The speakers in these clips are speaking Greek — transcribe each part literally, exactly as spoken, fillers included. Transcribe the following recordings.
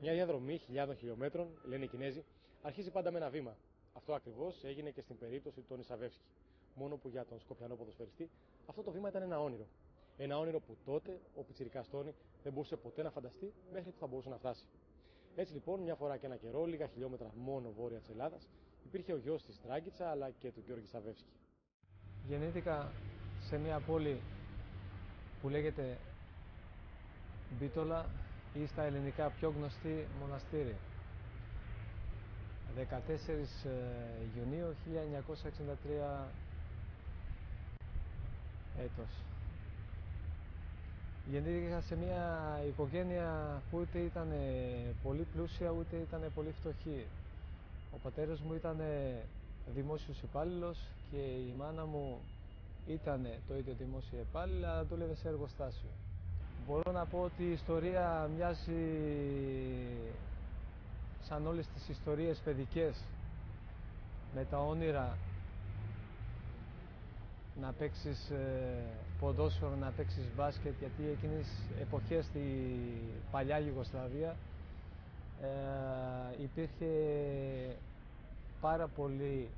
Μια διαδρομή χιλιάδων χιλιόμετρων, λένε οι Κινέζοι, αρχίζει πάντα με ένα βήμα. Αυτό ακριβώς έγινε και στην περίπτωση του Ισαβεύσκη. Μόνο που για τον Σκοπιανό ποδοσφαιριστή αυτό το βήμα ήταν ένα όνειρο. Ένα όνειρο που τότε ο πιτσιρικάς Τόνι δεν μπορούσε ποτέ να φανταστεί μέχρι που θα μπορούσε να φτάσει. Έτσι λοιπόν, μια φορά και ένα καιρό, λίγα χιλιόμετρα μόνο βόρεια της Ελλάδας, υπήρχε ο γιος της Ντράγκητσα αλλά και του Γιώργη Ισαβεύσκη. Γεννήθηκα σε μια πόλη που λέγεται Μπίτολα ή στα ελληνικά πιο γνωστή Μοναστήρι. δεκατέσσερις Ιουνίου χίλια εννιακόσια εξήντα τρία έτος. Γεννήθηκα σε μια οικογένεια που ούτε ήταν πολύ πλούσια ούτε ήταν πολύ φτωχή. Ο πατέρας μου ήταν δημόσιος υπάλληλος και η μάνα μου ήταν το ίδιο δημόσιο υπάλληλο, αλλά δούλευε σε εργοστάσιο. Μπορώ να πω ότι η ιστορία μοιάζει σαν όλες τις ιστορίες παιδικές, με τα όνειρα να παίξεις ποδόσφαιρο, να παίξεις μπάσκετ, γιατί εκείνες εποχές στη παλιά Ιουγκοσλαβία ε, υπήρχε πάρα πολύ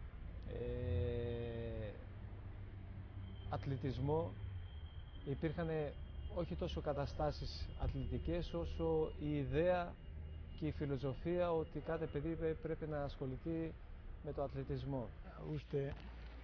ε, αθλητισμό, υπήρχαν όχι τόσο καταστάσεις αθλητικές όσο η ιδέα και η φιλοσοφία ότι κάθε παιδί πρέπει να ασχοληθεί με το αθλητισμό. Уште,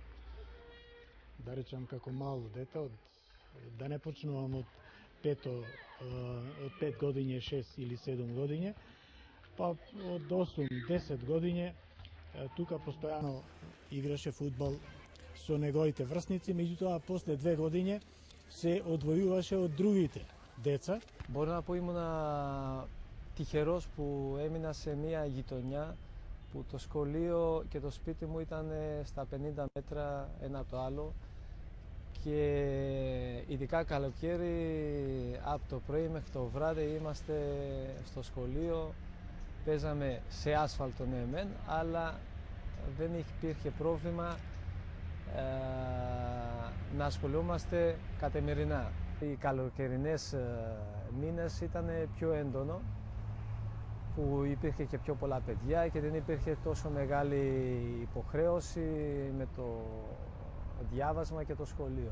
да речам, како мало дете, од, да не почнувам од пето, од пет годиње, шест или седум годиње, па од осум десет годиње тука постојано играше фудбал со неговите врсници, меѓутоа после две годиње се одвојуваше од другите деца. Μπορώ να πω ήμουνα τυχερός που έμεινα σε μια γειτονιά που το σχολείο και το σπίτι μου ήταν στα πενήντα μέτρα ένα από το άλλο και ειδικά καλοκαίρι από το πρωί μέχρι το βράδυ είμαστε στο σχολείο, παίζαμε σε άσφαλτο ναι μεν, αλλά δεν υπήρχε πρόβλημα ε, να ασχολούμαστε καθημερινά. Οι καλοκαιρινές ε, μήνες ήταν πιο έντονο, που υπήρχε και πιο πολλά παιδιά και δεν υπήρχε τόσο μεγάλη υποχρέωση με το διάβασμα και το σχολείο.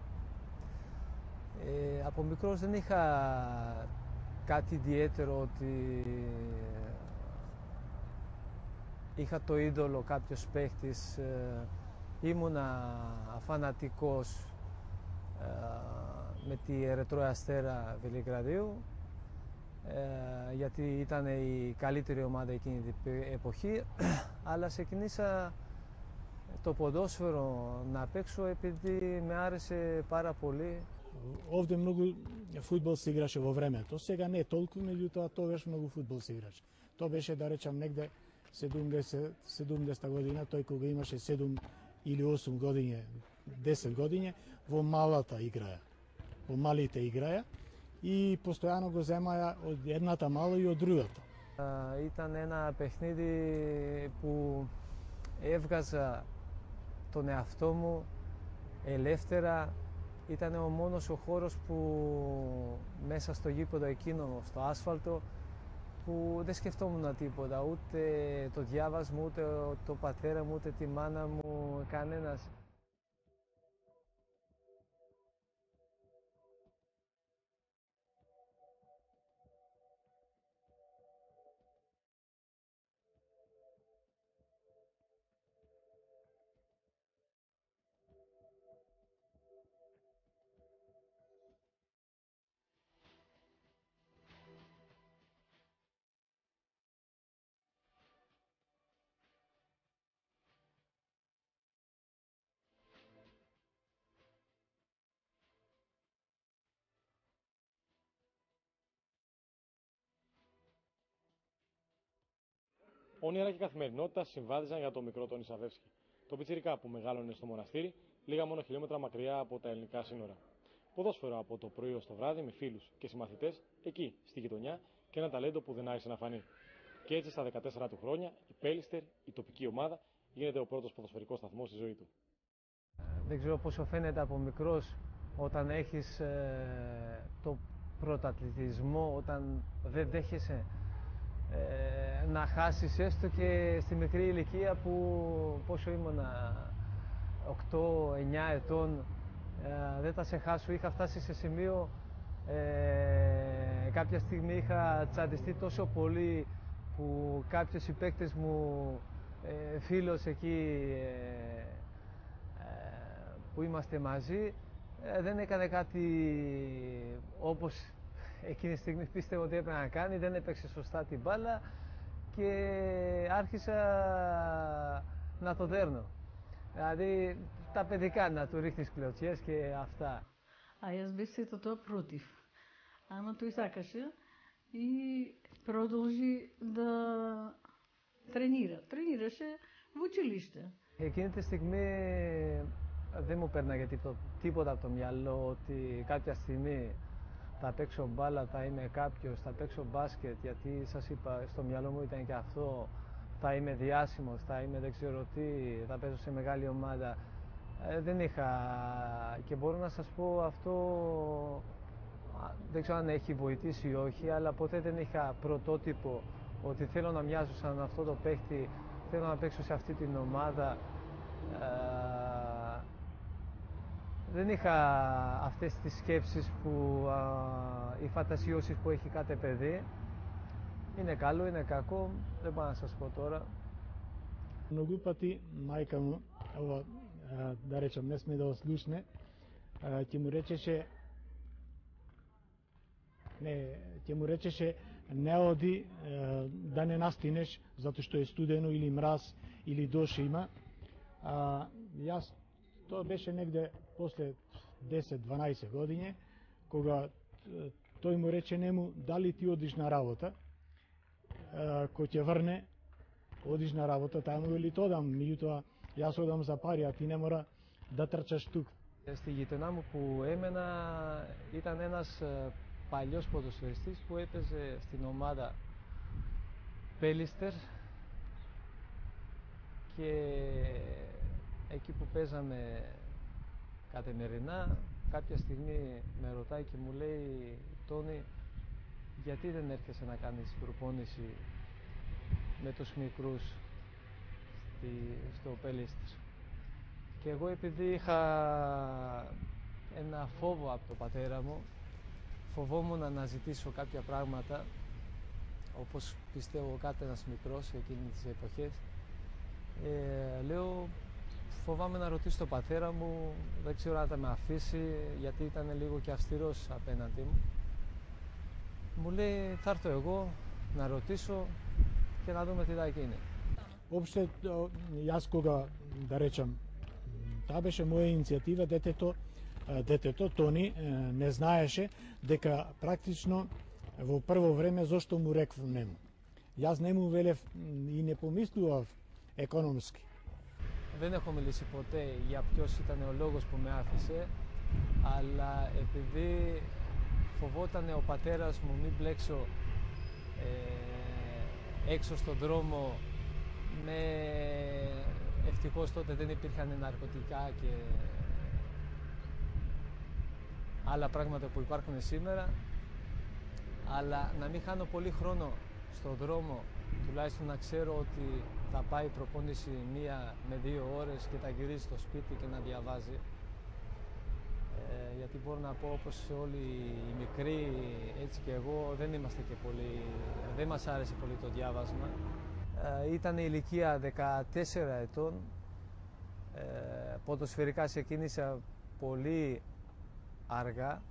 Ε, από μικρός δεν είχα κάτι ιδιαίτερο ότι είχα το είδωλο κάποιος παίχτης, ε, ήμουνα φανατικός ε, με τη Ερυθρό Αστέρα Βελιγραδίου, Ε, γιατί ήταν η καλύτερη ομάδα εκείνη την εποχή, αλλά ξεκινήσα το ποδόσφαιρο να παίξω επειδή με άρεσε πάρα πολύ. Овде многу фудбал се играше во времето, сега не толку, меѓутоа тогаш многу фудбал се играше. Тоа беше, да речам, негде седумдесета година, тој кога имаше седум или осум годиња, десет годиња, во малата играја, во малите играја, и постојано го земаја од едната мала и од другата. Ήταν ένα παιχνίδι που έβγαζα τον εαυτό μου ελεύθερα. Ήταν ο μόνος ο χώρος που μέσα στο γήπεδο εκείνο, στο άσφαλτο, που δεν σκεφτόμουν τίποτα, ούτε το διάβασμα, ούτε το πατέρα μου, ούτε τη μάνα μου, κανένας. Όνειρα και καθημερινότητα συμβάδιζαν για το μικρό τον Ισαβεύσκη. Το πιτσιρικά που μεγάλωνε στο μοναστήρι, λίγα μόνο χιλιόμετρα μακριά από τα ελληνικά σύνορα. Ποδόσφαιρο από το πρωί ως το βράδυ με φίλους και συμμαθητές εκεί, στη γειτονιά, και ένα ταλέντο που δεν άρχισε να φανεί. Και έτσι στα δεκατέσσερα του χρόνια, η Πέλιστερ, η τοπική ομάδα, γίνεται ο πρώτος ποδοσφαιρικός σταθμός στη ζωή του. Δεν ξέρω πόσο φαίνεται από μικρός όταν έχεις ε, το πρωταθλητισμό, όταν δεν δέχεσαι ε, να χάσεις έστω και στη μικρή ηλικία που πόσο ήμουνα, οκτώ εννιά ετών, ε, δεν θα σε χάσω. Είχα φτάσει σε σημείο, ε, κάποια στιγμή είχα τσαντιστεί τόσο πολύ που κάποιος οι παίκτες μου, ε, φίλος εκεί ε, ε, που είμαστε μαζί, ε, δεν έκανε κάτι όπως εκείνη τη στιγμή πίστευε ότι έπρεπε να κάνει, δεν έπαιξε σωστά την μπάλα και άρχισα να το δέρνω. Δηλαδή τα παιδικά, να του ρίχνεις κλωτσιές και αυτά. А аз бях се тоа против. Ама той сакаше и продължи да тренира. Тренираше в училище. Εκείνη τη στιγμή δεν μου πέρναγε τίποτα, τίποτα από το μυαλό ότι κάποια στιγμή θα παίξω μπάλα, θα είμαι κάποιος, θα παίξω μπάσκετ, γιατί σας είπα, στο μυαλό μου ήταν και αυτό, θα είμαι διάσημος, θα είμαι δεν ξέρω τι, θα παίζω σε μεγάλη ομάδα. Ε, δεν είχα, και μπορώ να σας πω αυτό, δεν ξέρω αν έχει βοηθήσει ή όχι, αλλά ποτέ δεν είχα πρωτότυπο ότι θέλω να μοιάζω σαν αυτό το παίχτη, θέλω να παίξω σε αυτή την ομάδα. Ε, δεν είχα αυτές τις σκέψεις που, α, οι φαντασιώσεις που έχει κάθε παιδί. Είναι καλό, είναι κακό, δεν πάω να σας πω τώρα. Многу пати мајка му, ова, да речем, не сме да ослушне, ќе му речеше не, ќе му речеше не оди да не настинеш затоа што е студено или мраз или дош има. А, јас, тоа беше негде после десет-дванаесет години, кога тој му рече нему, дали ти одиш на работа, кој ќе врне, одиш на работа, тај му вели тоа дам, меѓутоа јас одам за пари, а ти не мора да трчаш тук. Στη γειτονιά μου που έμενα ήταν ένας παλιός ποδοσφαιριστής που έπαιζε στην ομάδα Πέλιστερ και εκεί που παίζαμε καθημερινά κάποια στιγμή με ρωτάει και μου λέει, Τόνι, γιατί δεν έρχεσαι να κάνεις προπόνηση με τους μικρούς στη, στο Πέλιστερ. Και εγώ επειδή είχα ένα φόβο από τον πατέρα μου, φοβόμουν να αναζητήσω κάποια πράγματα, όπως πιστεύω κάθε ένας μικρός εκείνη τις εποχές. Ε, λέω, φοβάμαι να ρωτήσω τον πατέρα μου, δεν ξέρω αν θα με αφήσει, γιατί ήταν λίγο και αυστηρός απέναντι μου. Μου λέει, θα έρθω εγώ να ρωτήσω και να δούμε τι θα γίνει. Обште, јас кога, да речем, таа беше моја иницијатива, детето, детето Тони не знаеше дека практично во прво време зошто му реков нему. Јас не му велев и не помислував економски. Δεν έχω μιλήσει ποτέ για ποιος ήταν ο λόγος που με άφησε, αλλά επειδή φοβόταν ο πατέρας μου μην μπλέξω ε, έξω στον δρόμο, με... ευτυχώς τότε δεν υπήρχαν ναρκωτικά και άλλα πράγματα που υπάρχουν σήμερα, αλλά να μην χάνω πολύ χρόνο στον δρόμο, τουλάχιστον να ξέρω ότι θα πάει προπόνηση μία με δύο ώρες και θα γυρίζει στο σπίτι και να διαβάζει. Ε, γιατί μπορώ να πω, όπως όλοι οι μικροί, έτσι και εγώ, δεν είμαστε και πολύ, δεν μας άρεσε πολύ το διάβασμα. Ε, ήταν η ηλικία δεκατέσσερα ετών, ε, ποδοσφαιρικά ξεκίνησα πολύ αργά.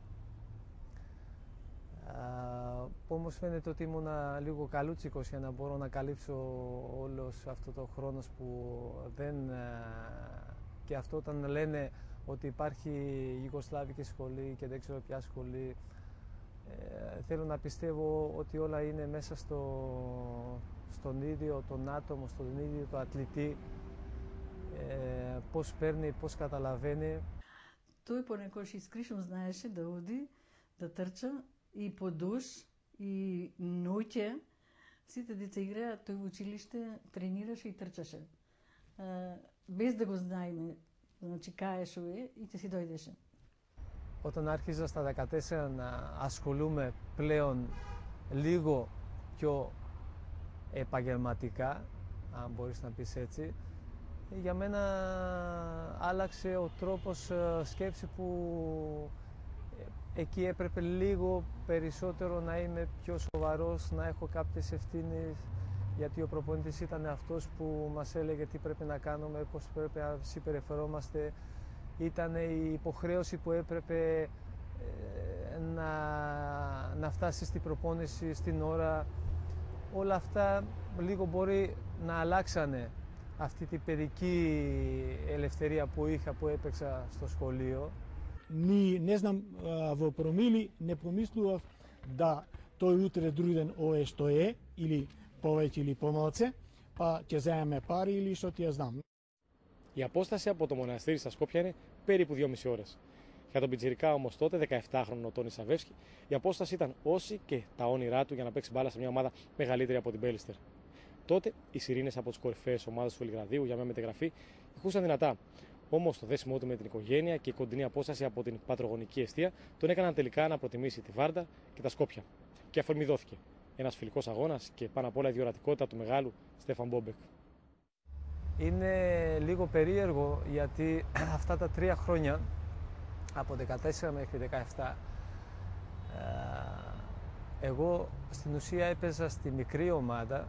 Uh, όμως φαίνεται ότι ήμουν λίγο καλούτσικος για να μπορώ να καλύψω όλος αυτό το χρόνος που δεν... Uh, και αυτό όταν λένε ότι υπάρχει Ιουγκοσλάβικη σχολή και δεν ξέρω ποια σχολή, uh, θέλω να πιστεύω ότι όλα είναι μέσα στο, στον ίδιο τον άτομο, στον ίδιο το αθλητή, uh, πώς παίρνει, πώς καταλαβαίνει. Той понекогаш искришно знаеше да оди, да трча и по душ, и ноќе. Сите деца играат, тој во училиште тренираше и трчаше. Uh, без да го знаеме, значи кај шо е и ќе си дојдеше. Όταν άρχιζα στα δεκατέσσερα να ασχολούμαι πλέον λίγο πιο επαγγελματικά, αν μπορείς να πεις έτσι. Για μένα άλλαξε ο τρόπος σκέψη που εκεί έπρεπε λίγο περισσότερο να είμαι πιο σοβαρός, να έχω κάποιες ευθύνες, γιατί ο προπονητής ήταν αυτός που μας έλεγε τι πρέπει να κάνουμε, πώς πρέπει να συμπεριφερόμαστε. Ήταν η υποχρέωση που έπρεπε να, να φτάσει στην προπόνηση στην ώρα. Όλα αυτά λίγο μπορεί να αλλάξανε αυτή την παιδική ελευθερία που είχα, που έπαιξα στο σχολείο. Ни, не знам, во промили не помислував да тој утре друден ое што е, или повеќе или помалце, па ќе земеме пари или што ти ја знам. Η απόσταση από το μοναστήρι στα Σκόπια είναι περίπου δυόμιση ώρες. Για τον πιτσιρικά όμως τότε, δεκαεφτάχρονο Τόνι Σαβεύσκι, η απόσταση ήταν όση και τα όνειρά του για να παίξει μπάλα σε μια ομάδα μεγαλύτερη από την Πέλιστερ. Τότε οι σιρήνες από τις κορυφαίες ομάδες του Βελιγραδίου για μια μεταγραφή ηχούσαν δυνατά. Όμως το δέσιμό του με την οικογένεια και η κοντινή απόσταση από την πατρογονική εστία τον έκαναν τελικά να προτιμήσει τη Βάρντα και τα Σκόπια. Και αφορμή δόθηκε. Ένας φιλικός αγώνας και πάνω απ' όλα η διορατικότητα του μεγάλου Στέφαν Μπόμπεκ. Είναι λίγο περίεργο γιατί αυτά τα τρία χρόνια, από δεκατέσσερα μέχρι δεκαεπτά, εγώ στην ουσία έπαιζα στη μικρή ομάδα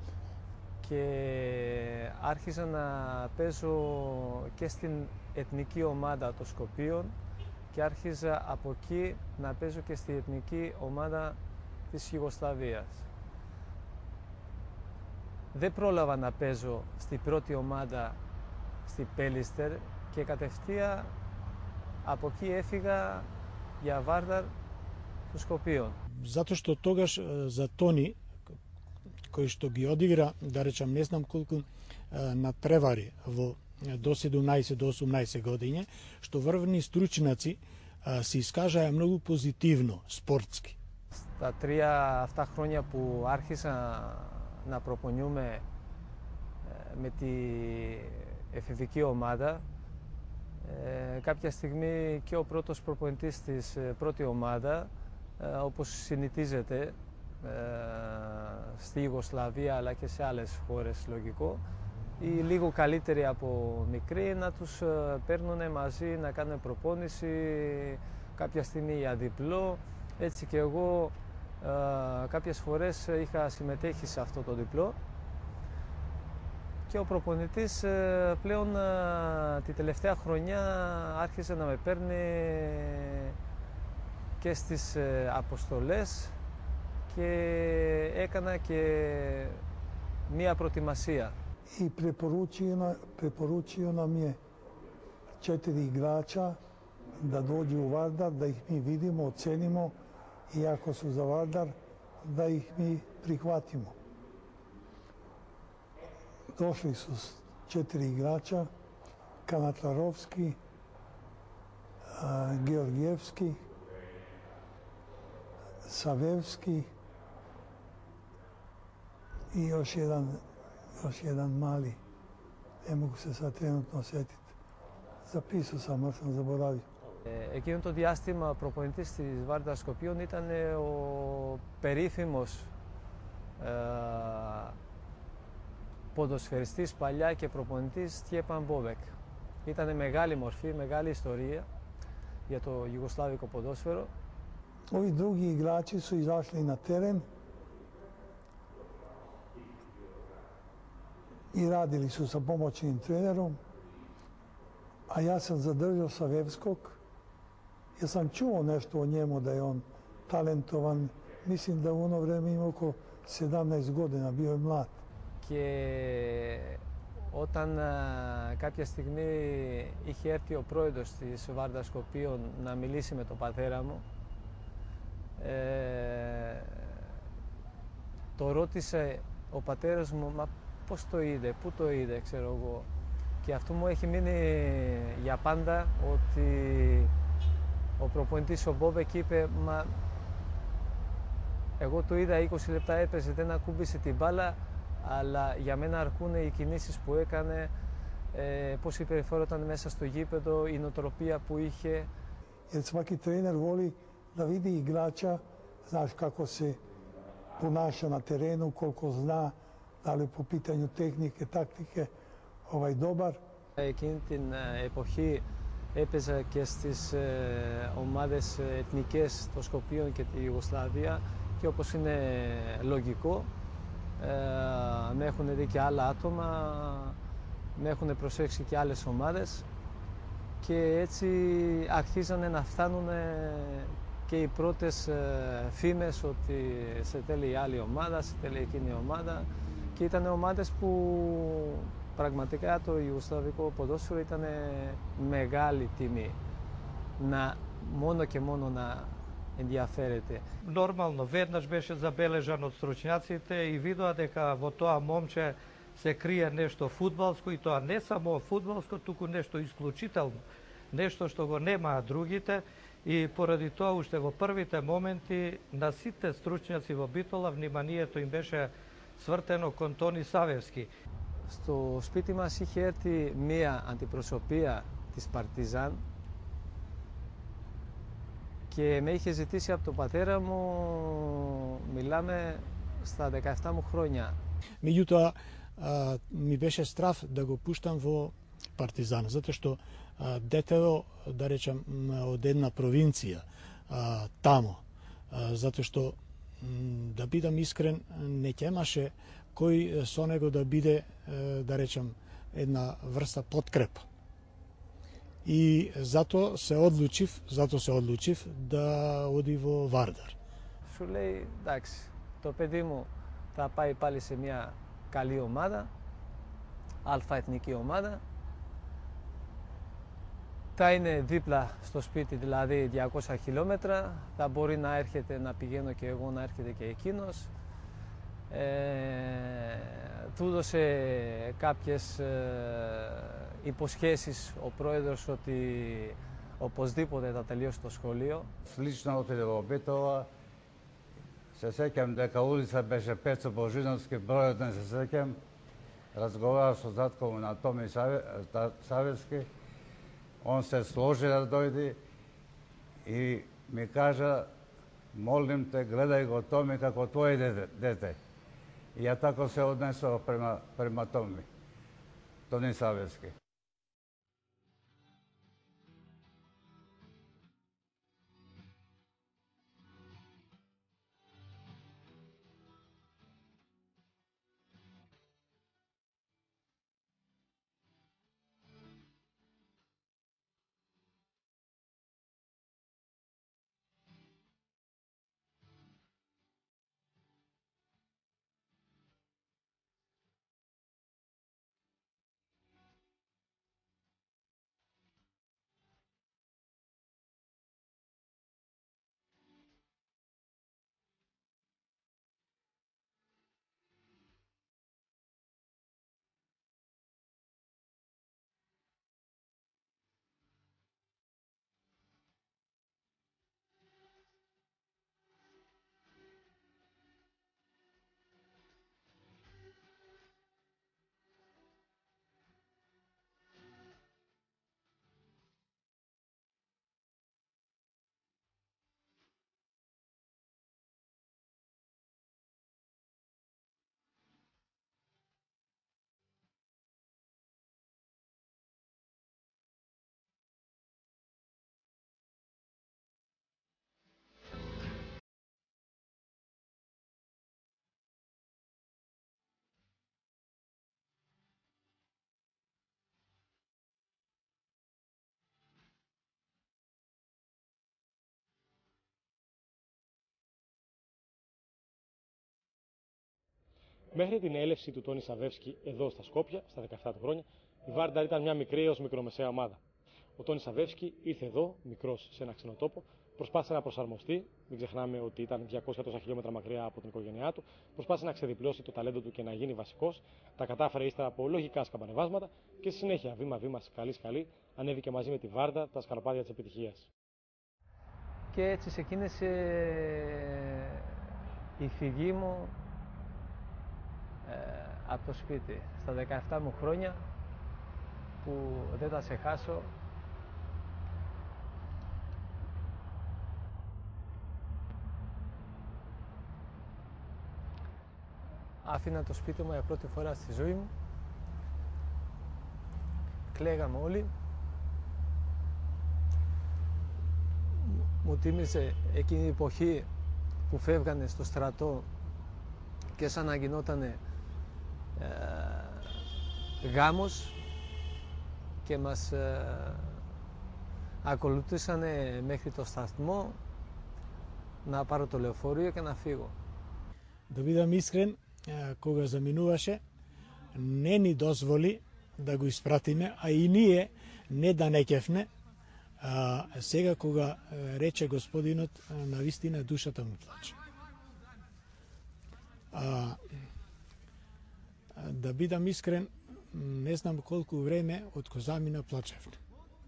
και άρχισα να παίζω και στην εθνική ομάδα των Σκοπίων και άρχισα από εκεί να παίζω και στη εθνική ομάδα της Ιουγκοσλαβίας. Δεν πρόλαβα να παίζω στην πρώτη ομάδα στη Πέλιστερ και κατευθείαν από εκεί έφυγα για Βάρδαρ των Σκοπίων. Zato što togaš za Toni, koji što gi odigra, da rečem, ne znam koliko na prevari vo do sedemnaest do osemnaest godine, što vrvni stručnjaci se iskažaja mnogo pozitivno, sportski. Στα τρία αυτά χρόνια που άρχισα να προπονιούμαι με τη εφηβική ομάδα, ε, κάποια στιγμή και ο πρώτος προπονητής της πρώτη ομάδα, ε, όπως συνηθίζεται ε, στη Ιουγκοσλαβία αλλά και σε άλλες χώρες, λογικό, οι λίγο καλύτεροι από μικροί να τους ε, παίρνουν μαζί να κάνουν προπόνηση κάποια στιγμή για διπλό. Έτσι και εγώ ε, κάποιες φορές είχα συμμετέχει σε αυτό το διπλό και ο προπονητής ε, πλέον ε, τη τελευταία χρονιά άρχισε να με παίρνει και στις ε, αποστολές και έκανα και μία προετοιμασία. I preporučio, na, preporučio nam je četiri igrača da dođu u Vardar, da ih mi vidimo, ocenimo i ako su za Vardar, da ih mi prihvatimo. Došli su četiri igrača, Kanatlarovski, Georgijevski, Savevski i još jedan, još jedan mali, ne mogu se sad trenutno sjetiti. Zapisao sam, ali sam zaboravio. Εκείνο το διάστημα προπονητής της Βάρνταρ Σκοπίων ήταν ο περίφημος ε, ποδοσφαιριστής παλιά και προπονητής Στέφαν Μπόμπεκ. Ήταν μεγάλη μορφή, μεγάλη ιστορία για το ιουγκοσλαβικό ποδόσφαιρο. Ovi drugi igrači su izašli na teren i radili su sa pomoćnim trenerom, a ja sam zadržao Savevskog jer sam čuo nešto o njemu da je on talentovan. Mislim da u ono vreme ima oko sedamnaest godina, bio je mlad. Και όταν α, κάποια στιγμή είχε έρθει ο πρόεδρος της Βάρνταρ Σκοπίων να μιλήσει με τον πατέρα μου, ε, το ρώτησε ο πατέρας μου, μα πώς το είδε, πού το είδε, ξέρω εγώ. Και αυτό μου έχει μείνει για πάντα, ότι ο προπονητής ο Μπόμπεκ είπε, μα εγώ το είδα είκοσι λεπτά έπαιζε, δεν ακούμπησε την μπάλα, αλλά για μένα αρκούν οι κινήσεις που έκανε, ε, πώς συμπεριφέρονταν μέσα στο γήπεδο, η νοοτροπία που είχε. Jer svaki trener voli da vidi igrača, znaš kako se ponaša na terenu, koliko zna, da li po pitanju tehnike, taktike, ovaj, dobar. Εκείνη την εποχή έπαιζα και στις ε, ομάδες εθνικές των Σκοπίων και τη Ιουγκοσλαβία και όπως είναι λογικό ε, με έχουν δει και άλλα άτομα, με έχουν προσέξει και άλλες ομάδες και έτσι αρχίζανε να φτάνουν και οι πρώτες ε, φήμες ότι σε τέλει η άλλη ομάδα, σε τέλει εκείνη η ομάδα και ήταν ομάδες που πραγματικά το ιουγκοσλαβικό ποδόσφαιρο ήταν μεγάλη τιμή να μόνο και μόνο να ενδιαφέρεται. Нормално, веднаш беше забележан од стручњаците и видоа дека во тоа момче се крие нешто фудбалско и тоа не само фудбалско, туку нешто исклучително, нешто што го немаа другите и поради тоа уште во првите моменти на сите стручњаци во Битола вниманието им беше свртено кон Тони Савевски. Στο σπίτι μας είχε έρθει μία αντιπροσωπεία της Παρτιζάν και με είχε ζητήσει από τον πατέρα μου, μιλάμε στα δεκαεπτά μου χρόνια. Меѓутоа, ми беше страф да го пуштам во Партизан, затоа што детето, да речам, од една провинција тамо, затоа што, да бидам искрен, не ќемаше кој со него да биде, да речам, една врста подкрепа. И зато се одлучив, зато се одлучив да оди во Вардар. Σου λέει, εντάξει, το παιδί μου θα πάει πάλι σε μια καλή ομάδα, αλφα-εθνική ομάδα, θα είναι δίπλα στο σπίτι, δηλαδή διακόσια χιλιόμετρα, θα μπορεί να έρχεται, να πηγαίνω και εγώ, να έρχεται και εκείνος. Ε, του έδωσε κάποιες ε, υποσχέσεις ο πρόεδρος ότι οπωσδήποτε θα τελειώσει το σχολείο. Слично отиде во Битола. Се сеќам дека улица беше Пецо Божиновски, бројот не се сеќам. Разговарав со татко му на Томи Савевски. Он се сложи да дојде и ми кажа, молим те, гледај го Томи како твое дете. И ја тако се однесов према, према Томи, Тони Савевски. Μέχρι την έλευση του Τόνι Σαβεύσκι εδώ στα Σκόπια, στα δεκαεπτά του χρόνια, η Βάρνταρ ήταν μια μικρή έως μικρομεσαία ομάδα. Ο Τόνι Σαβεύσκι ήρθε εδώ, μικρός, σε ένα ξενοτόπο, προσπάθησε να προσαρμοστεί, μην ξεχνάμε ότι ήταν διακόσια τόσα χιλιόμετρα μακριά από την οικογένειά του, προσπάθησε να ξεδιπλώσει το ταλέντο του και να γίνει βασικός, τα κατάφερε ύστερα από λογικά σκαμπανεβάσματα και στη συνέχεια, βήμα-βήμα, σκαλί-σκαλί, ανέβηκε μαζί με τη Βάρνταρ τα σκαλοπάτια της επιτυχίας. Και έτσι ξεκίνησε η φυγή μου ε, από το σπίτι, στα δεκαεπτά μου χρόνια, που δεν θα σε χάσω. άφηνα το σπίτι μου για πρώτη φορά στη ζωή μου. Κλαίγαμε όλοι. Μου τίμησε εκείνη η εποχή που φεύγανε στο στρατό και σαν να γινότανε ε, γάμος και μας ε, ακολουθήσανε μέχρι το σταθμό να πάρω το λεωφορείο και να φύγω. Да бидам искрен, кога заминуваше, не ни дозволи да го испратиме, а и ние не да не кефне. А, сега кога рече господинот, навистина душата му плаче. А, да бидам искрен, не знам колку време од кога замина плачевне.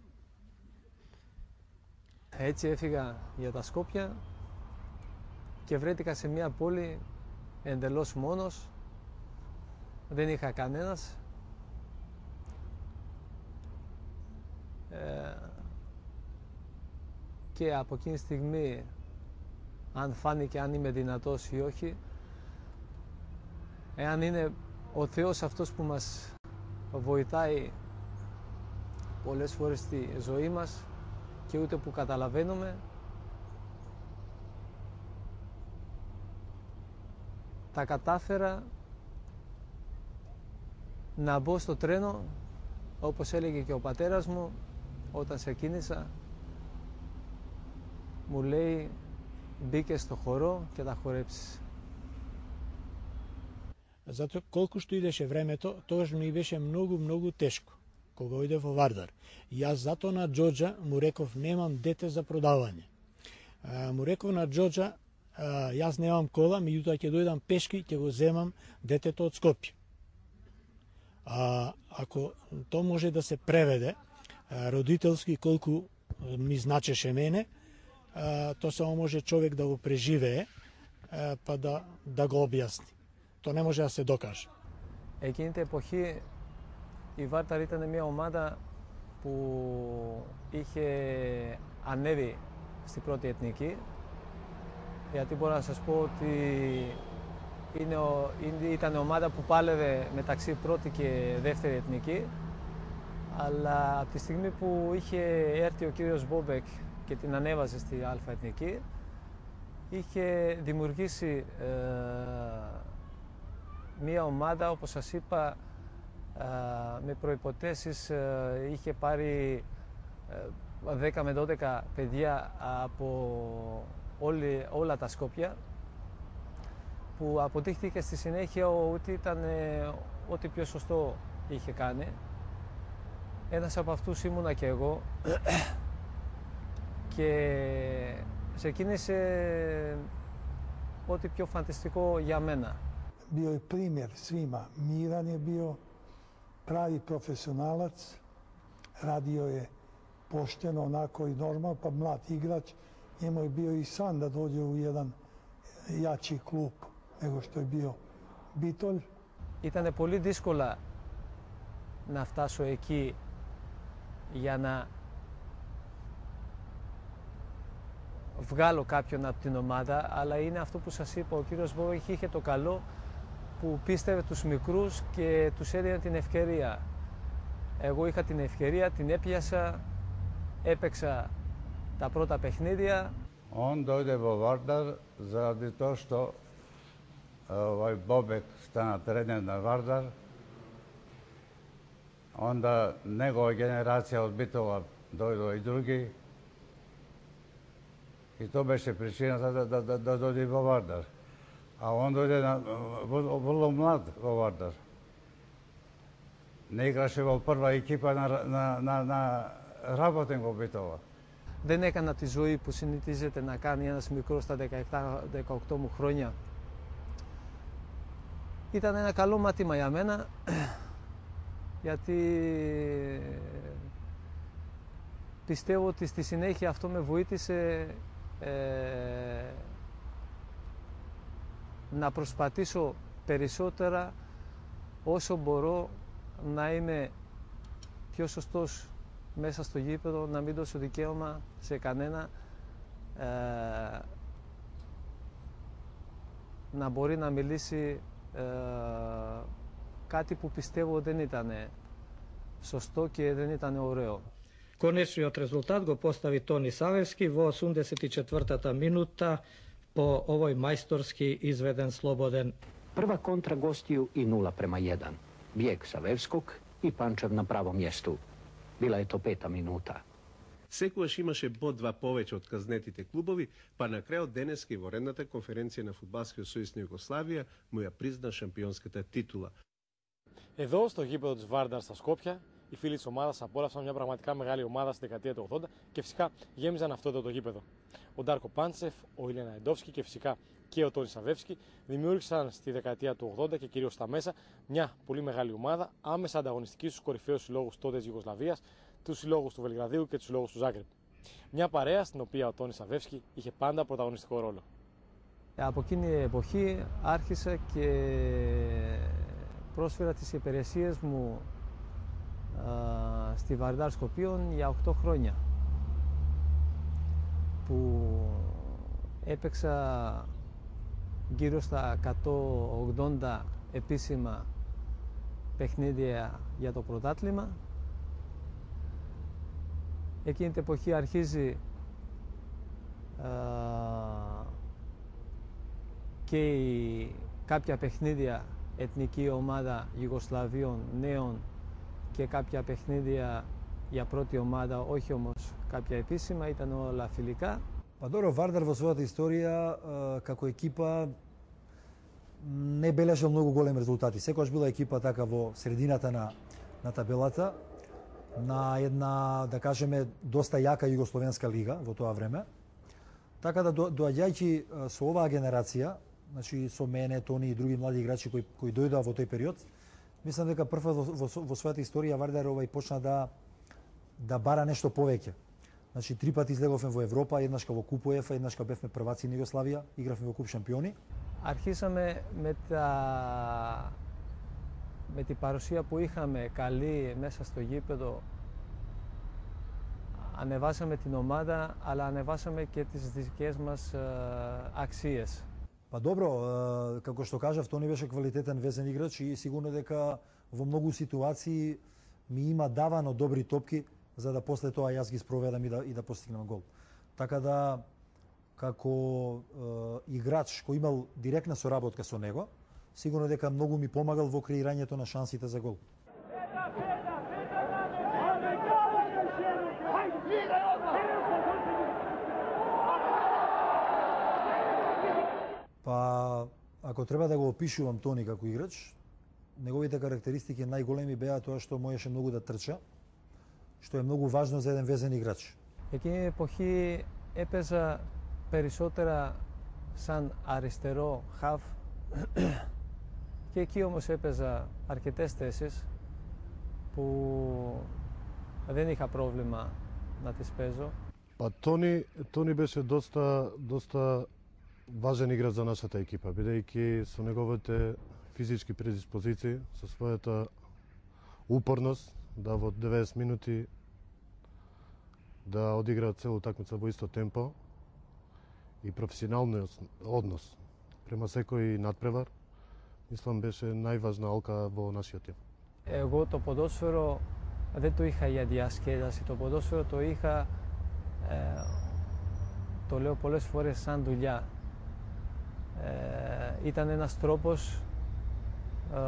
Έτσι έφυγα για τα Σκόπια και βρέθηκα σε μια πόλη εντελώς μόνος. Δεν είχα κανένας. Ε, και από εκείνη τη στιγμή, αν φάνηκε αν είμαι δυνατός ή όχι, εάν είναι ο Θεός αυτός που μας βοηθάει πολλές φορές στη ζωή μας και ούτε που καταλαβαίνουμε, τα κατάφερα να μπω στο τρένο, όπως έλεγε και ο πατέρας μου όταν σε κίνησα. Μου λέει, μπήκε στο χορό και τα χορέψεις. Зато колку што идеше времето, тогаш ми беше многу, многу тешко, кога ојде во Вардар. Јас зато на Џоџа му реков, немам дете за продавање. А, му реков на Џоџа, а, јас немам кола, меѓутоа ќе дојдам пешки, ќе го земам детето од Скопје. А, ако то може да се преведе а, родителски колку ми значеше мене, а, то само може човек да го преживее, а, па да, да го објасни. Το не може да се докаже. Εκείνη την εποχή η Βάρταρ ήταν μια ομάδα που είχε ανέβει στην πρώτη εθνική, γιατί μπορώ να σας πω ότι είναι ο, ήταν ομάδα που πάλευε μεταξύ πρώτη και δεύτερη εθνική, αλλά από τη στιγμή που είχε έρθει ο κύριος Μπόμπεκ και την ανέβαζε στη Α εθνική, είχε δημιουργήσει ε, μία ομάδα, όπως σας είπα, με προϋποθέσεις. Είχε πάρει δέκα με δώδεκα παιδιά από όλη, όλα τα Σκόπια, που αποδείχθηκε στη συνέχεια ότι ήταν ό,τι πιο σωστό είχε κάνει. Ένας από αυτούς ήμουνα και εγώ και ξεκίνησε ό,τι πιο φανταστικό για μένα. Bio je primjer svima. Miran je bio pravi profesionalac, radio je pošteno, onako i normalno, pa mlad igrač. Njemu je bio i san da dođe u jedan jači klub nego što je bio Bitolj. Ήτανε πολύ δύσκολα να φτάσω εκεί για να βγάλω κάποιον από την ομάδα, αλλά είναι αυτό που σας είπα, ο κύριος Μπόβεκ είχε το καλό που πίστευε τους μικρούς και τους έδινε την ευκαιρία. Εγώ είχα την ευκαιρία, την έπιασα, έπαιξα τα πρώτα παιχνίδια. On doјde во Вардар заради тоа што овај Бобек стана тренер на Вардар. Онда негова генерација од Битола дојдоа и други. И тоа беше причината да, да, да, да дојде во Вардар. А он дојде на, vrlo mlad во Вардар. Не играше во прва екипа на, на, на, на работен во Битола. Δεν έκανα τη ζωή που συνηθίζεται να κάνει ένας μικρός στα δεκαεπτά δεκαοκτώ μου χρόνια. Ήταν ένα καλό μάθημα για μένα, γιατί πιστεύω ότι στη συνέχεια αυτό με βοήθησε ε, να προσπαθήσω περισσότερα όσο μπορώ να είμαι πιο σωστός μέσα στο γήπεδο, να μην δώσω δικαίωμα σε κανένα ε, να μπορεί να μιλήσει ε, κάτι που πιστεύω δεν ήταν σωστό και δεν ήταν ωραίο. Konečniот rezultat go postavi Toni Savevski vo osamdeset četvrtata minuta po ovoj majstorski izveden sloboden. Prva kontra gostiju i nula prema jedan. Bijeg Savevskog i Pančev na pravom mjestu. Bila je to peta minuta. Секогаш имаше бод-два повеќе од казнетите клубови, па на крајот денеска и во редната конференција на Фудбалскиот сојуз на Југославија му ја призна шампионската титула. Εδώ στο γήπεδο της Βάρνταρ στα Σκόπια, οι φίλοι της ομάδας απόλαυσαν μια πραγματικά μεγάλη ομάδα στη δεκαετία του ογδόντα και φυσικά γέμιζαν αυτό το, το γήπεδο. Ο Ντάρκο Πάντσεφ, ο Ηλένα Εντόφσκι και φυσικά και ο Τόνι Σαβεύσκι δημιούργησαν στη δεκαετία του ογδόντα και κυρίως στα μέσα μια πολύ μεγάλη ομάδα, άμεσα ανταγωνιστική στους κορυφαίους συλλόγους τότε της Ιουγκοσλαβίας, τους συλλόγους του Βελιγραδίου και τους συλλόγους του Ζάγκρεπ. Μια παρέα στην οποία ο Τόνι Σαβεύσκι είχε πάντα πρωταγωνιστικό ρόλο. Από εκείνη την εποχή άρχισα και πρόσφερα τις υπηρεσίες μου α, στη Βαρντάρ Σκοπίων για οκτώ χρόνια, που έπαιξα γύρω στα εκατόν ογδόντα επίσημα παιχνίδια για το πρωτάθλημα. Εκείνη την εποχή αρχίζει α, και η, κάποια παιχνίδια εθνική ομάδα Ιουγκοσλαβίων νέων και κάποια παιχνίδια για πρώτη ομάδα, όχι όμως κάποια επίσημα, ήταν όλα φιλικά. Па добро, Вардар во својата историја како екипа не бележал многу големи резултати. Секогаш била екипа така во средината на, на табелата, на една, да кажеме, доста јака југословенска лига во тоа време. Така да доаѓајќи со оваа генерација, значи со мене, Тони и други млади играчи кои кои дојдоа во тој период, мислам дека прв во, во, во својата историја Вардар овај почна да да бара нешто повеќе. Значи три пати излеговме во Европа, еднашка во Куп УЕФА, еднашка бевме прваци на Југославија, игравме во Куп Шампиони. Αρχίσαμε με, τα... με την παρουσία που είχαμε καλή μέσα στο γήπεδο. Ανεβάσαμε την ομάδα, αλλά ανεβάσαμε και τις δικές μας ε, αξίες. Па добро, како што кажав, Тони беше квалитетен везен играч и сигурно дека во многу ситуации ми има давано добри топки за да после тоа јас ги спроведам и да, и да постигнам гол. Така да, како е, играч кој имал директна соработка со него, сигурно дека многу ми помагал во креирањето на шансите за гол. Па, ако треба да го опишувам Тони како играч, неговите карактеристики најголеми беа тоа што можеше многу да трча, што е многу важно за еден везен играч. Εκείνη την εποχή έπαιζα περισσότερα σαν αριστερό χαφ και εκεί όμως έπαιζα αρκετές θέσεις που δεν είχα πρόβλημα να τις παίζω. Па Тони, Тони беше доста доста важен играч за нашата екипа, бидејќи со неговите физички предиспозиции, со својата упорност да во деветдесет минути да одигра цела утакмица во исто темпо и професионалниот однос према секој надпревар, мислам беше најважна алка во нашиот тим. Εγώ το ποδόσφαιρο δεν το είχα για διασκέδαση, το ποδόσφαιρο το είχα, ε, το λέω πολλές φορές, σαν δουλειά. Ε, ήταν ένας τρόπος ε,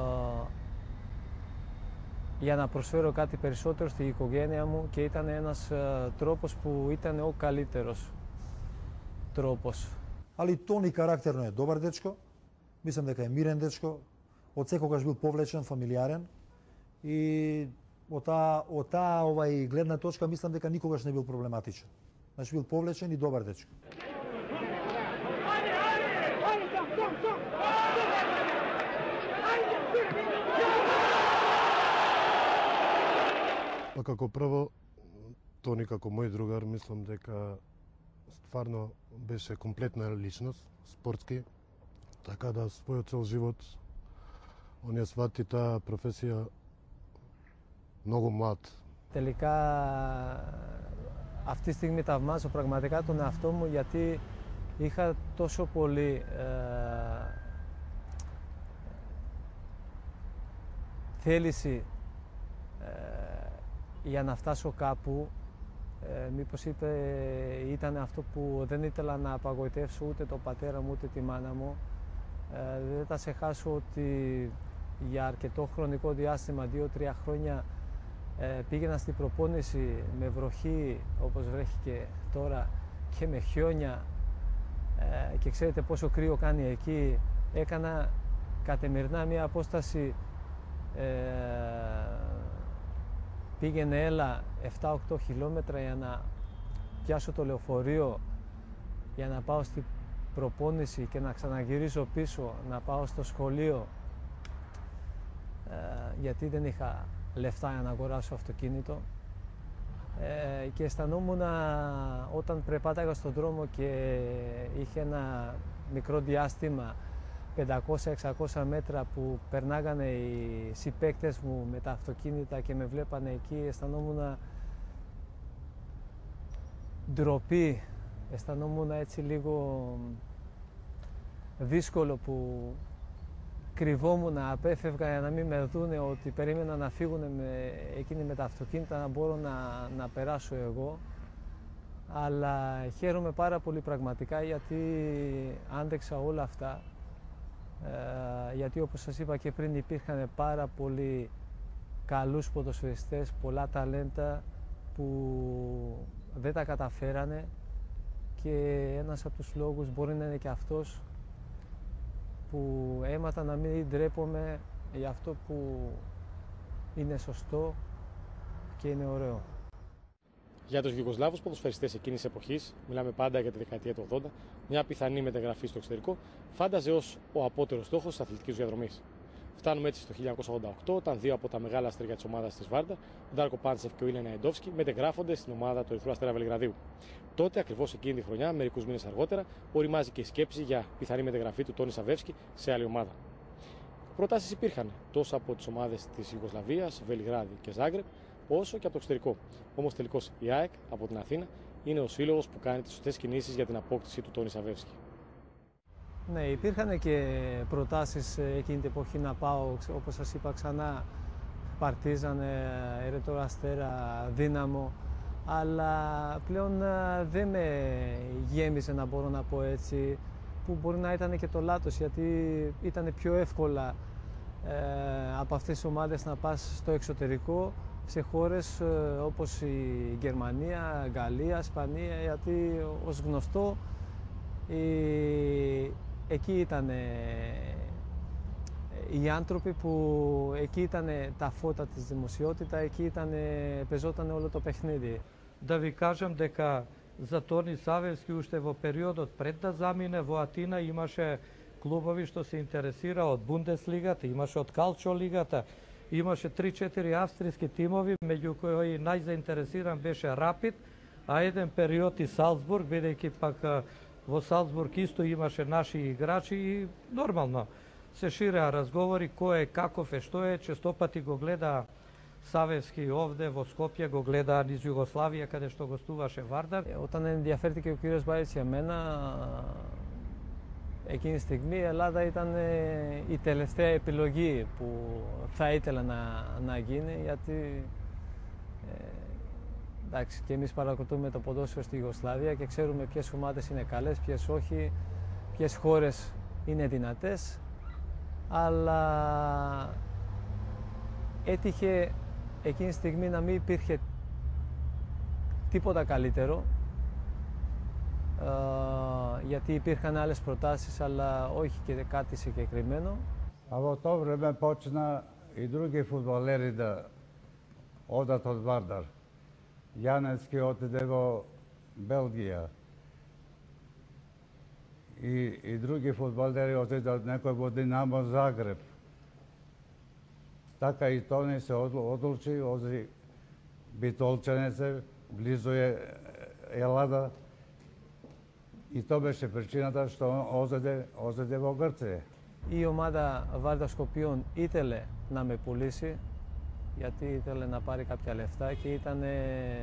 για να προσφέρω κάτι περισσότερο στην οικογένεια μου και ήταν ένας ε, τρόπος που ήταν ο καλύτερος τρόπος. Али Тони карактерно е добар дечко, мислам дека е мирен дечко, од секогаш бил повлечен, фамилиарен и од таа од таа овај гледна точка мислам дека никогаш не бил проблематичен. Значи бил повлечен и добар дечко. Па како прво, Тони како мој другар, мислам дека стварно беше комплетна личност, спортски, така да својот цел живот он ја свати таа професија многу млад. Τελικά αυτή τη στιγμή θαυμάζω πραγματικά τον εαυτό μου, γιατί είχα τόσο πολύ ε, θέληση ε, για να φτάσω κάπου. Ε, μήπως είπε, ήταν αυτό που δεν ήθελα να απαγοητεύσω ούτε τον πατέρα μου ούτε τη μάνα μου. Ε, δεν θα σε χάσω ότι για αρκετό χρονικό διάστημα, δύο-τρία χρόνια, ε, πήγαινα στην προπόνηση με βροχή όπως βρέχει τώρα και με χιόνια ε, και ξέρετε πόσο κρύο κάνει εκεί. Έκανα καθημερινά μια απόσταση ε, πήγαινε έλα επτά οκτώ χιλιόμετρα για να πιάσω το λεωφορείο για να πάω στην προπόνηση και να ξαναγυρίσω πίσω, να πάω στο σχολείο ε, γιατί δεν είχα λεφτά για να αγοράσω αυτοκίνητο ε, και αισθανόμουν όταν περπάταγα στον δρόμο και είχε ένα μικρό διάστημα πεντακόσια εξακόσια μέτρα που περνάγανε οι συμπαίκτες μου με τα αυτοκίνητα και με βλέπανε εκεί, αισθανόμουν ντροπή, αισθανόμουν έτσι λίγο δύσκολο που κρυβόμουν, απέφευγα για να μην με δούνε ότι περίμενα να φύγουν με, εκείνοι με τα αυτοκίνητα να μπορώ να, να περάσω εγώ. Αλλά χαίρομαι πάρα πολύ πραγματικά γιατί άντεξα όλα αυτά. Ε, γιατί όπως σας είπα και πριν υπήρχαν πάρα πολλοί καλούς ποδοσφαιριστές, πολλά ταλέντα που δεν τα καταφέρανε και ένας από τους λόγους μπορεί να είναι και αυτός που έμαθα να μην ντρέπομαι για αυτό που είναι σωστό και είναι ωραίο. Για τους Γιουγκοσλάβους ποδοσφαιριστές εκείνης της εποχής, μιλάμε πάντα για τη δεκαετία του ογδόντα, μια πιθανή μεταγραφή στο εξωτερικό φάνταζε ως ο απότερος στόχος της αθλητικής διαδρομής. Φτάνουμε έτσι στο χίλια εννιακόσια ογδόντα οκτώ, όταν δύο από τα μεγάλα αστέρια της ομάδας της Βάρντα, ο Ντάρκο Πάντσεφ και ο Ήλια Ναϊντόφσκι, μετεγράφονται στην ομάδα του Ερυθρού Αστέρα Βελιγραδίου. Τότε, ακριβώς εκείνη τη χρονιά, μερικούς μήνες αργότερα, οριμάζει και η σκέψη για πιθανή μεταγραφή του Τόνι Σαβεύσκι σε άλλη ομάδα. Προτάσεις υπήρχαν τόσο από τις ομάδες της Ιουγκοσλαβίας, Βελιγράδι και Ζάγκρεπ, όσο και από το εξωτερικό. Όμως τελικώς η ΑΕΚ από την Αθήνα είναι ο σύλλογος που κάνει τις σωστές κινήσεις για την απόκτηση του Τόνι Σαβεύσκι. Ναι, υπήρχαν και προτάσεις εκείνη την εποχή να πάω, όπως σας είπα ξανά, Παρτίζαν, Ερυθρό Αστέρα, Δύναμο, αλλά πλέον δεν με γέμισε να μπορώ να πω έτσι, που μπορεί να ήταν και το λάθος, γιατί ήταν πιο εύκολα ε, από αυτές τις ομάδες να πας στο εξωτερικό, σε χώρες ε, όπως η Γερμανία, Γαλλία, Ισπανία, γιατί ως γνωστό η, εκεί ήταν οι άνθρωποι που εκεί ήταν τα φώτα της δημοσιότητα, εκεί ήταν, πεζόταν όλο το παιχνίδι. Да ви кажам дека за Тони Савевски уште во периодот пред да замине во Атина имаше клубови што се интересира од Бундеслигата, имаше од Калчо лигата, имаше три-четири австријски тимови, меѓу кои најзаинтересиран беше Рапид, а еден период и Салцбург, бидејќи пак во Салцбург исто имаше наши играчи и нормално се ширеа разговори кој е, каков е, што е, честопати го гледа Σαβεύσκι овде во Скопје, го гледа низ Југославија каде што гостуваше Вардар. Όταν ενδιαφέρθηκε ο κύριος Μπάιτς για μένα, εκείνη τη στιγμή η Ελλάδα ήταν η τελευταία επιλογή που θα ήθελα να, να γίνει, γιατί ε, εντάξει, και εμείς παρακολουθούμε το ποδόσφαιρο στη Ιουγκοσλαβία και ξέρουμε ποιες ομάδες είναι καλές, ποιες όχι, ποιες χώρες είναι δυνατές, αλλά έτυχε εκείνη τη στιγμή να μην υπήρχε τίποτα καλύτερο, ε, γιατί υπήρχαν άλλες προτάσεις, αλλά όχι και κάτι συγκεκριμένο. Από το време почна и други фудбалери да одат од Вардар. Јанецки отиде во Белгија. И, и други фудбалери отиде од некој во Динамо Загреб. Така и Тони се одлучи, ози Битолченеце, близу е Елада. И тоа беше причината што он озеде, озеде во Грција. Η ομάδα Βάρντα Σκοπίων ήθελε να με πουλήσει, γιατί ήθελε να πάρει κάποια λεφτά και ήταν ε,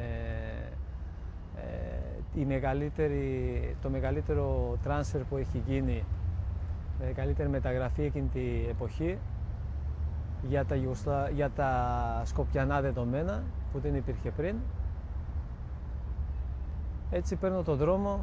ε, η μεγαλύτερη, το μεγαλύτερο transfer που έχει γίνει, η μεγαλύτερη μεταγραφή εκείνη την εποχή. για τα, Ιουσλα... για τα σκοπιανά δεδομένα που δεν υπήρχε πριν. Έτσι παίρνω τον δρόμο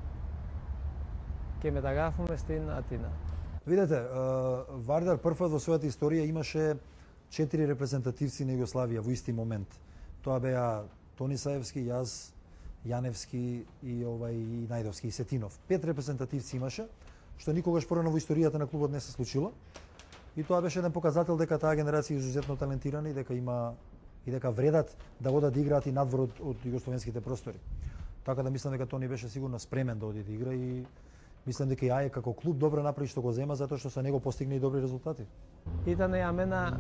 και μεταγράφουμε στην Αθήνα. Видете, Вардар прва во својата историја имаше четири репрезентативци на Југославија во исти момент. Тоа беа Тони Саевски, јас, Јаневски и овај и Најдовски и Сетинов. Пет репрезентативци имаше, што никогаш порано во историјата на клубот не се случило. И тоа беше еден показател дека таа генерација е изузетно талентирана и дека има и дека вредат да одат да играат и надвор од, од југословенските простори. Така да мислам дека Тони беше сигурно спремен да оди да игра и мислам дека и АЕ како клуб добро направи што го зема затоа што со него постигна и добри резултати. Ήταν για μένα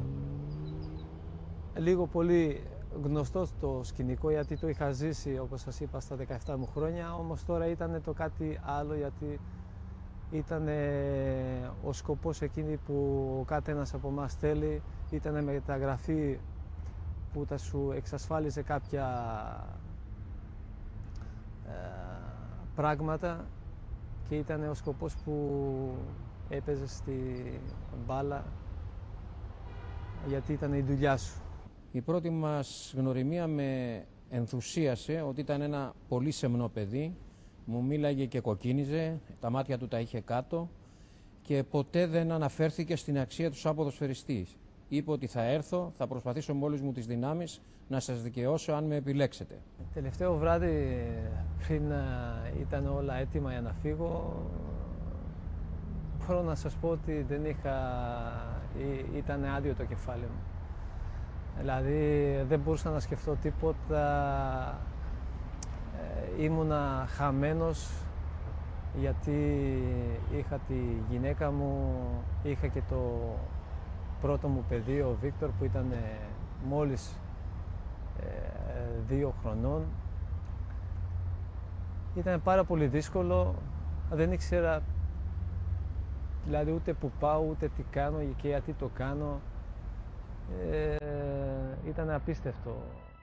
λίγο πολύ γνωστό το σκηνικό γιατί το είχα ζήσει όπως σας είπα στα δεκαεπτά μου χρόνια, όμως τώρα ήταν το κάτι άλλο γιατί ήταν ο σκοπός εκείνη που κάθε ένας από εμάς θέλει, ήταν μεταγραφή που θα σου εξασφάλιζε κάποια ε, πράγματα και ήταν ο σκοπός που έπαιζε στη μπάλα γιατί ήταν η δουλειά σου. Η πρώτη μας γνωριμία με ενθουσίασε ότι ήταν ένα πολύ σεμνό παιδί, μου μίλαγε και κοκκίνιζε, τα μάτια του τα είχε κάτω και ποτέ δεν αναφέρθηκε στην αξία του σαν ποδοσφαιριστής. Είπε ότι θα έρθω, θα προσπαθήσω με όλες μου τις δυνάμεις να σας δικαιώσω αν με επιλέξετε. Τελευταίο βράδυ πριν ήταν όλα έτοιμα για να φύγω, μπορώ να σας πω ότι δεν είχα, ήταν άδειο το κεφάλι μου. Δηλαδή δεν μπορούσα να σκεφτώ τίποτα, ε, ήμουνα χαμένος γιατί είχα τη γυναίκα μου, είχα και το πρώτο μου παιδί, ο Βίκτορ, που ήταν μόλις ε, δύο χρονών. Ήταν πάρα πολύ δύσκολο, δεν ήξερα δηλαδή ούτε που πάω, ούτε τι κάνω και γιατί το κάνω. Ε, ήταν απίστευτο.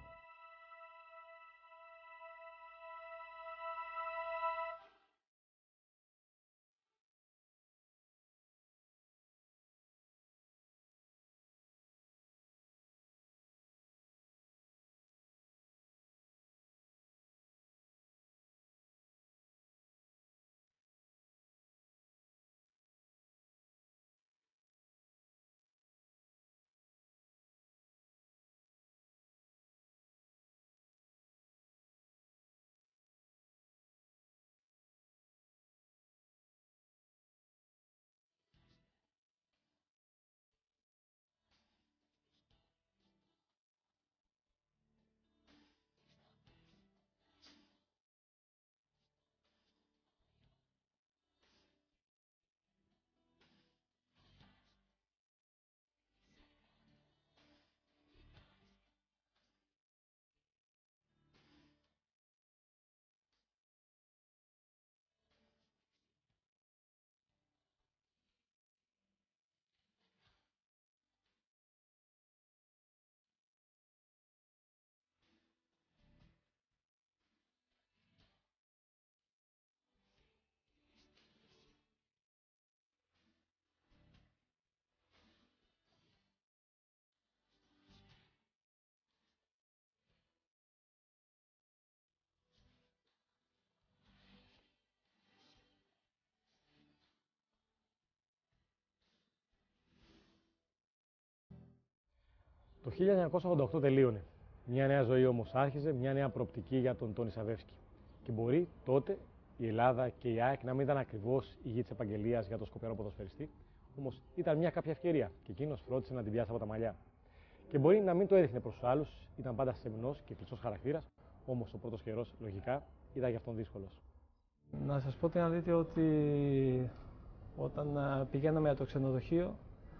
Το χίλια εννιακόσια ογδόντα οκτώ τελείωνε. Μια νέα ζωή όμως άρχιζε, μια νέα προοπτική για τον Τόνι Σαβεύσκι. Και μπορεί τότε η Ελλάδα και η ΑΕΚ να μην ήταν ακριβώς η γη της επαγγελίας για τον σκοπιανό ποδοσφαιριστή, όμως ήταν μια κάποια ευκαιρία και εκείνος φρόντισε να την πιάσει από τα μαλλιά. Και μπορεί να μην το έδειχνε προς τους άλλους, ήταν πάντα σεμνός και κλειστός χαρακτήρας, όμως ο πρώτος καιρός λογικά ήταν για αυτόν δύσκολος. Να σας πω την αλήθεια ότι όταν πηγαίναμε για το ξενοδοχείο,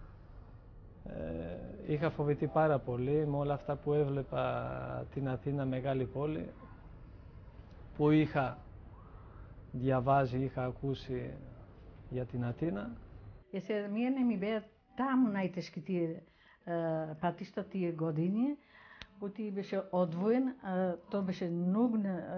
Ε, είχα φοβηθεί πάρα πολύ με όλα αυτά που έβλεπα την Αθήνα, μεγάλη πόλη, που είχα διαβάζει, είχα ακούσει για την Αθήνα. Е се ние не ми беа таму најтешки тие патишта тие години, оти беше одвоен, а, тоа беше многу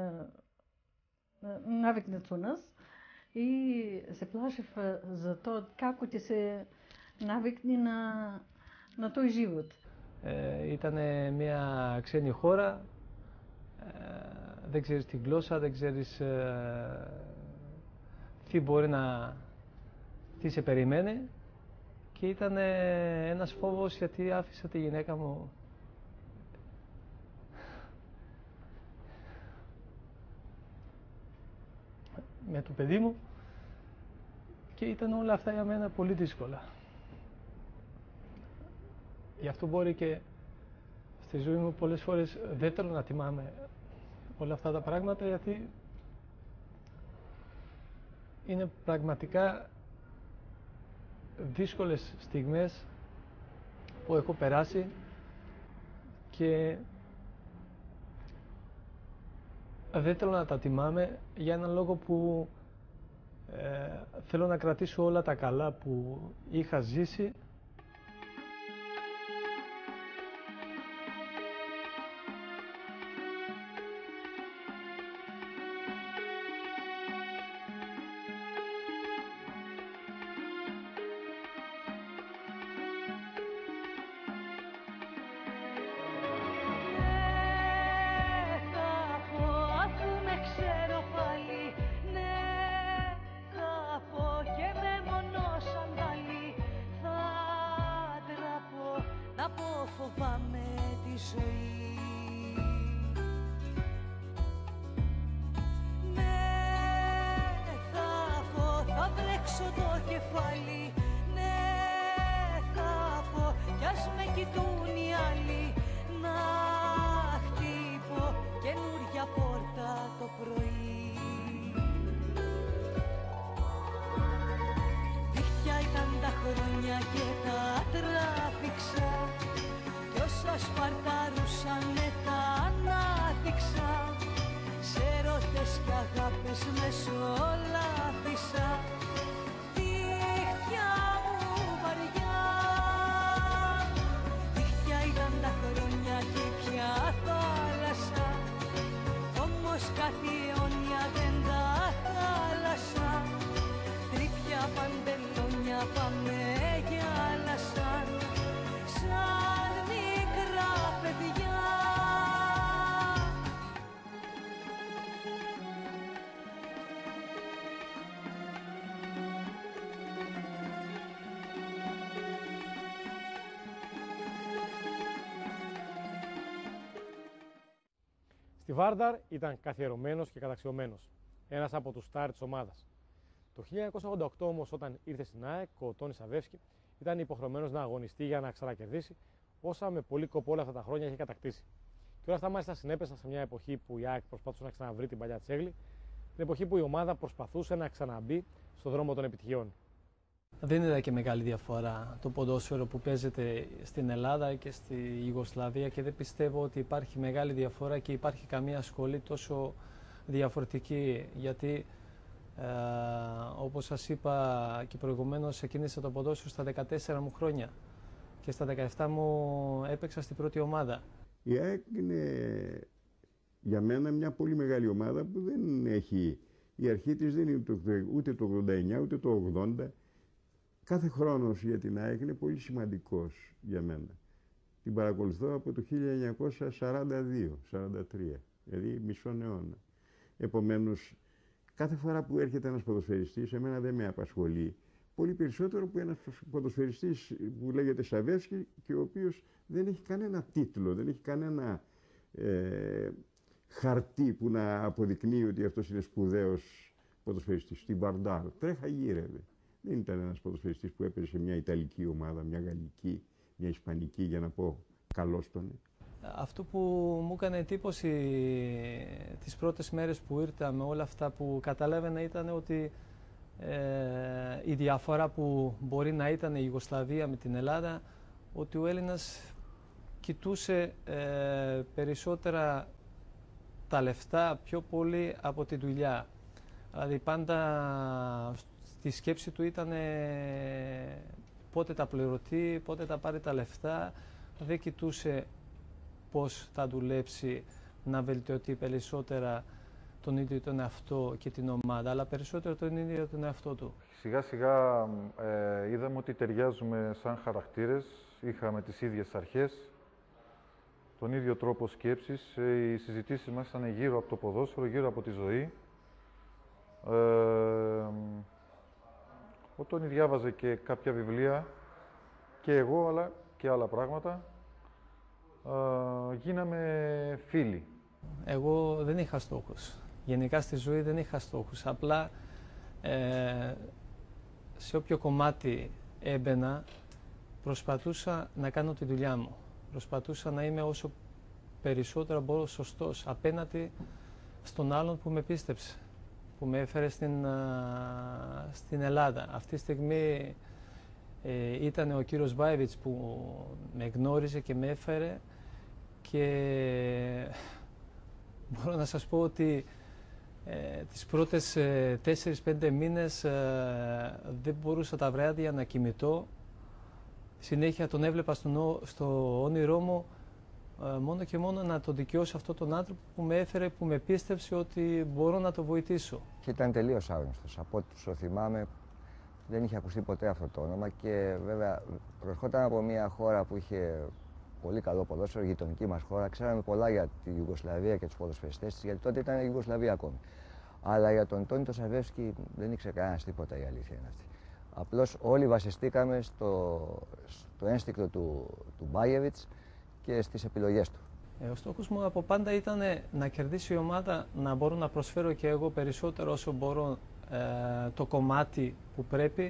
навикнат со нас и се плашев за тоа како ќе се навикни на να той живот. Ε, ήταν μια ξένη χώρα, ε, δεν ξέρεις τη γλώσσα, δεν ξέρεις ε, τι μπορεί να, τι σε περιμένει και ήταν ε, ένας φόβος γιατί άφησα τη γυναίκα μου με το παιδί μου και ήταν όλα αυτά για μένα πολύ δύσκολα. Γι' αυτό μπορεί και στη ζωή μου πολλές φορές δεν θέλω να θυμάμαι όλα αυτά τα πράγματα γιατί είναι πραγματικά δύσκολες στιγμές που έχω περάσει και δεν θέλω να τα θυμάμαι για έναν λόγο που ε, θέλω να κρατήσω όλα τα καλά που είχα ζήσει. Στη Βάρνταρ ήταν καθιερωμένος και καταξιωμένος, ένας από τους στάρ της ομάδας. Το χίλια εννιακόσια ογδόντα οκτώ όμως, όταν ήρθε στην ΑΕΚ, ο Τόνις Σαβεύσκι ήταν υποχρεωμένος να αγωνιστεί για να ξανακερδίσει όσα με πολύ κόπο όλα αυτά τα χρόνια είχε κατακτήσει. Και όλα αυτά μάλιστα συνέπεσαν σε μια εποχή που η ΑΕΚ προσπαθούσε να ξαναβρει την παλιά τσέγλη, την εποχή που η ομάδα προσπαθούσε να ξαναμπεί στον δρόμο των επιτυχιών. Δεν είδα και μεγάλη διαφορά το ποδόσφαιρο που παίζεται στην Ελλάδα και στη Ιουγκοσλαβία και δεν πιστεύω ότι υπάρχει μεγάλη διαφορά και υπάρχει καμία σχολή τόσο διαφορετική γιατί ε, όπως σας είπα και προηγουμένως ξεκίνησα το ποδόσφαιρο στα δεκατέσσερα μου χρόνια και στα δεκαεπτά μου έπαιξα στην πρώτη ομάδα. Η ΑΕΚ είναι για μένα μια πολύ μεγάλη ομάδα που δεν έχει, η αρχή της δεν είναι το, ούτε το ογδόντα εννιά ούτε το ογδόντα. Κάθε χρόνος για την ΑΕΚ είναι πολύ σημαντικός για μένα. Την παρακολουθώ από το χίλια εννιακόσια σαράντα δύο σαράντα τρία, δηλαδή μισόν αιώνα. Επομένως, κάθε φορά που έρχεται ένας ποδοσφαιριστής, εμένα δεν με απασχολεί. Πολύ περισσότερο που ένας ποδοσφαιριστής που λέγεται Σαβεύσκι και ο οποίος δεν έχει κανένα τίτλο, δεν έχει κανένα ε, χαρτί που να αποδεικνύει ότι αυτός είναι σπουδαίος ποδοσφαιριστής. Στην Βαρντάρ τρέχα γύρευε. Δεν ήταν ένας ποδοσφαιριστής που έπαιζε σε μια Ιταλική ομάδα, μια Γαλλική, μια Ισπανική, για να πω καλώς τον. Αυτό που μου έκανε εντύπωση τις πρώτες μέρες που ήρθα με όλα αυτά που καταλάβαινα ήταν ότι ε, η διαφορά που μπορεί να ήταν η Ιουγκοσλαβία με την Ελλάδα, ότι ο Έλληνας κοιτούσε ε, περισσότερα τα λεφτά πιο πολύ από τη δουλειά. Δηλαδή πάντα στη σκέψη του ήταν ε, πότε τα πληρωθεί, πότε τα πάρει τα λεφτά. Δεν κοιτούσε πώς θα δουλέψει να βελτιωθεί περισσότερα τον ίδιο τον εαυτό και την ομάδα, αλλά περισσότερο τον ίδιο τον εαυτό του. Σιγά σιγά ε, είδαμε ότι ταιριάζουμε σαν χαρακτήρες, είχαμε τις ίδιες αρχές, τον ίδιο τρόπο σκέψης, ε, οι συζητήσεις μας ήταν γύρω από το ποδόσφαιρο, γύρω από τη ζωή. Ε, ο Τόνι διάβαζε και κάποια βιβλία, και εγώ, αλλά και άλλα πράγματα. Ε, γίναμε φίλοι. Εγώ δεν είχα στόχους. Γενικά στη ζωή δεν είχα στόχους. Απλά ε, σε όποιο κομμάτι έμπαινα, προσπαθούσα να κάνω τη δουλειά μου. Προσπαθούσα να είμαι όσο περισσότερο μπορώ σωστός απέναντι στον άλλον που με πίστεψε, που με έφερε στην, α, στην Ελλάδα. Αυτή τη στιγμή ε, ήταν ο κύριος Μπάιβιτς που με γνώριζε και με έφερε, και μπορώ να σας πω ότι ε, τις πρώτες ε, τέσσερις πέντε μήνες ε, δεν μπορούσα τα βράδια να κοιμηθώ. Συνέχεια τον έβλεπα στο, στο όνειρό μου, ε, μόνο και μόνο να τον δικαιώσω αυτόν τον άνθρωπο που με έφερε, που με πίστεψε ότι μπορώ να το βοηθήσω. Και ήταν τελείως άγνωστος. Από ό,τι το θυμάμαι, δεν είχε ακουστεί ποτέ αυτό το όνομα, και βέβαια προερχόταν από μια χώρα που είχε πολύ καλό ποδόσφαιρο, γειτονική μας χώρα. Ξέραμε πολλά για τη Ιουγκοσλαβία και τους ποδοσφαιριστές της, γιατί τότε ήταν η Ιουγκοσλαβία ακόμη. Αλλά για τον Τόνι τον Σαβεύσκι δεν ήξερε κανένας τίποτα, η αλήθεια είναι αυτή. Απλώς όλοι βασιστήκαμε στο, στο ένστικτο του, του Μπάγεβιτς και στις επιλογές του. Ε, ο στόχος μου από πάντα ήταν να κερδίσει η ομάδα, να μπορώ να προσφέρω και εγώ περισσότερο όσο μπορώ ε, το κομμάτι που πρέπει,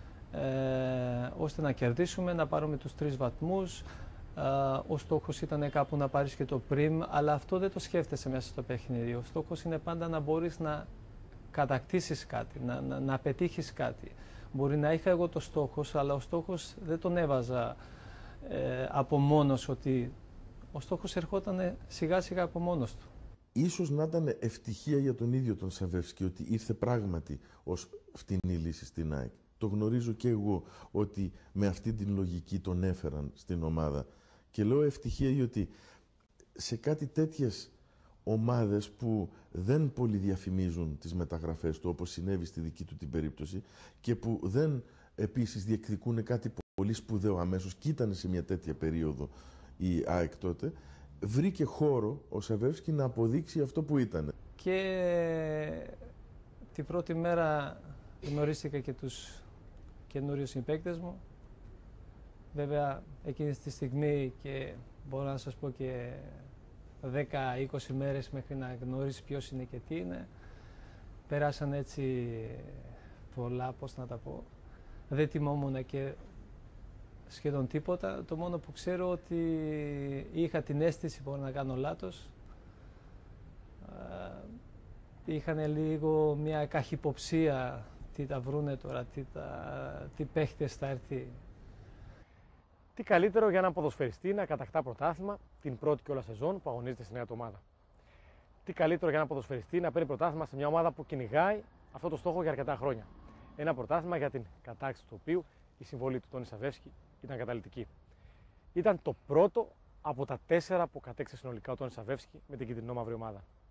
ε, ώστε να κερδίσουμε, να πάρουμε τους τρεις βαθμούς. Ε, ο στόχος ήταν κάπου να πάρεις και το πριμ, αλλά αυτό δεν το σκέφτεσαι μέσα στο παιχνίδι. Ο στόχος είναι πάντα να μπορείς να κατακτήσεις κάτι, να, να, να πετύχεις κάτι. Μπορεί να είχα εγώ το στόχο, αλλά ο στόχος δεν τον έβαζα ε, από μόνος, ότι ο στόχος ερχόταν σιγά σιγά από μόνος του. Ίσως να ήταν ευτυχία για τον ίδιο τον Σαβεύσκι ότι ήρθε πράγματι ως φτηνή λύση στην ΑΕΚ. Το γνωρίζω και εγώ ότι με αυτή την λογική τον έφεραν στην ομάδα. Και λέω ευτυχία γιατί σε κάτι τέτοιες ομάδες που δεν πολύ διαφημίζουν τις μεταγραφές του, όπως συνέβη στη δική του την περίπτωση, και που δεν επίσης διεκδικούν κάτι πολύ σπουδαίο αμέσως, και ήταν σε μια τέτοια περίοδο η ΑΕΚ τότε, βρήκε χώρο ο Σαβεύσκι να αποδείξει αυτό που ήταν. Και την πρώτη μέρα γνωρίστηκα και τους καινούριους συμπαίκτες μου. Βέβαια εκείνη τη στιγμή, και μπορώ να σας πω και δέκα είκοσι μέρες μέχρι να γνωρίσεις ποιος είναι και τι είναι. Πέρασαν έτσι πολλά, πώς να τα πω. Δεν τιμόμουν και σχεδόν τίποτα. Το μόνο που ξέρω ότι είχα την αίσθηση, μπορώ να κάνω λάθος, είχαν λίγο μια καχυποψία, τι τα βρούνε τώρα, τι, τα, τι παίχτες θα έρθει. Τι καλύτερο για έναν ποδοσφαιριστή να κατακτά πρωτάθλημα την πρώτη κιόλα σεζόν που αγωνίζεται στη νέα του ομάδα. Τι καλύτερο για έναν ποδοσφαιριστή να παίρνει πρωτάθλημα σε μια ομάδα που κυνηγάει αυτό το στόχο για αρκετά χρόνια. Ένα πρωτάθλημα για την κατάκτηση του οποίου η συμβολή του Τόνι Σαβεύσκι ήταν καταλυτική. Ήταν το πρώτο από τα τέσσερα που κατέκτησε συνολικά ο Τόνι Σαβεύσκι με την κυτρινό-μαύρη ομάδα.